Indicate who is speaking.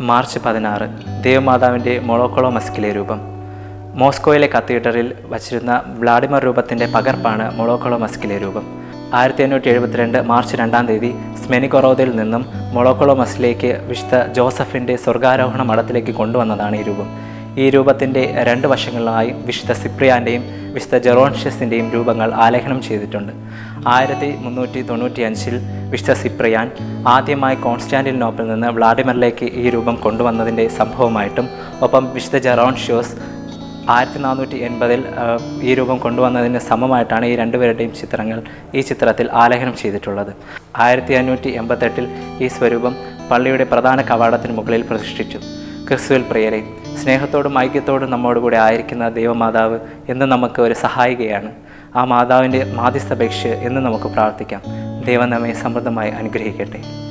Speaker 1: March 16 ദേവമാതാവിൻ്റെ മൊളോക്കൊളോമസ്കിലെ രൂപം. മോസ്കോയിലെ കത്തീഡ്രലിൽ വച്ചിരുന്ന വ്ളാഡിമർ രൂപത്തിൻ്റെ പകർപ്പാണ് മൊളോക്കൊളോമസ്കിലെ രൂപം. 1572 മാർച്ച് 2 സ്മെനിഗൊറോദിൽ നിന്നും മൊളോക്കൊളോമസിലേക്ക് വിശുദ്ധ ജോസഫിൻ്റെ സ്വർഗാരോഹണ മഠത്തിലേക്ക് കൊണ്ടുവന്നതാണ് ഈ രൂപം. ഈ രൂപത്തിൻ്റെ 2 വശങ്ങളിലായി വിശുദ്ധ സിപ്രിയാൻ്റെയും വിശുദ്ധ ജെറോൺഷ്യസിൻ്റെയും രൂപങ്ങൾ ആലേഖനം ചെയ്തിട്ടുണ്ട്. 1395 വിശുദ്ധ സിപ്രിയാൻ ആദ്യമായി കോൺസ്റ്റാന്റിനോപ്പിൽ നിന്ന് വ്ളാഡിമറിലേക്ക് ഈ രൂപം കൊണ്ടുവന്നതിൻ്റെ സംഭവമായിട്ടും, ഒപ്പം വിശുദ്ധ ജെറോൺഷ്യോസ് 1480 ഈ രൂപം കൊണ്ടുവന്നതിന് സമമായിട്ടാണ് ഈ രണ്ടുപേരുടെയും ചിത്രങ്ങൾ ഈ ചിത്രത്തിൽ ആലേഖനം ചെയ്തിട്ടുള്ളത്. 1588 ഈ സ്വരൂപം പള്ളിയുടെ പ്രധാന കവാടത്തിന് മുകളിൽ പ്രതിഷ്ഠിച്ചു. ക്രിസ്തുവിൽ പ്രിയരെ, സ്നേഹത്തോടും ഐക്യത്തോടും നമ്മോടുകൂടെ ആയിരിക്കുന്ന ദൈവമാതാവ് എന്ന് നമുക്ക് ഒരു സഹായികയാണ്. ആ മാതാവിൻ്റെ മാധ്യസ്ഥപേക്ഷ എന്ന് നമുക്ക് പ്രാർത്ഥിക്കാം. ദൈവം നമ്മെ സമൃദ്ധമായി അനുഗ്രഹിക്കട്ടെ.